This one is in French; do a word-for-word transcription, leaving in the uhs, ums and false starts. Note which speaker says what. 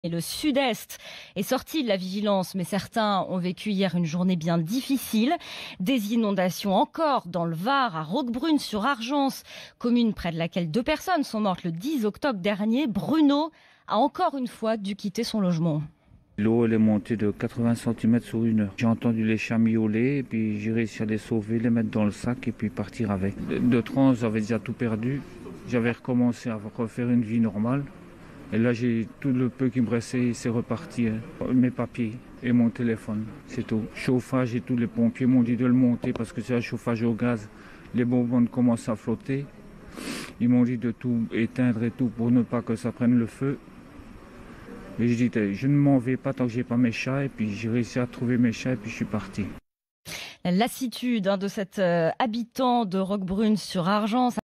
Speaker 1: Et le sud-est est sorti de la vigilance, mais certains ont vécu hier une journée bien difficile. Des inondations encore dans le Var, à Roquebrune-sur-Argence, commune près de laquelle deux personnes sont mortes le dix octobre dernier. Bruno a encore une fois dû quitter son logement.
Speaker 2: L'eau elle est montée de quatre-vingts centimètres sur une heure. J'ai entendu les chats miauler et puis j'ai réussi à les sauver, les mettre dans le sac et puis partir avec. De trans, j'avais déjà tout perdu. J'avais recommencé à refaire une vie normale. Et là, j'ai tout le peu qui me restait, c'est reparti. Hein. Mes papiers et mon téléphone, c'est tout. Chauffage et tous les pompiers m'ont dit de le monter parce que c'est un chauffage au gaz. Les bonbonnes commencent à flotter. Ils m'ont dit de tout éteindre et tout pour ne pas que ça prenne le feu. Et je dis, je ne m'en vais pas tant que j'ai pas mes chats. Et puis j'ai réussi à trouver mes chats et puis je suis parti.
Speaker 1: La lassitude hein, de cet euh, habitant de Roquebrune-sur-Argence.